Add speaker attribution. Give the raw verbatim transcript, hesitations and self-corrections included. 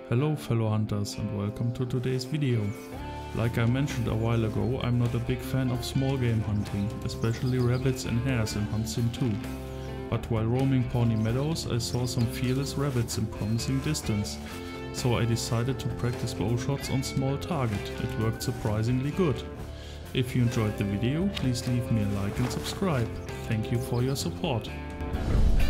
Speaker 1: Hello fellow hunters and welcome to today's video. Like I mentioned a while ago, I'm not a big fan of small game hunting, especially rabbits and hares in Hunt Sim two. But while roaming Pawnee meadows I saw some fearless rabbits in promising distance, so I decided to practice bow shots on small target. It worked surprisingly good. If you enjoyed the video, please leave me a like and subscribe. Thank you for your support.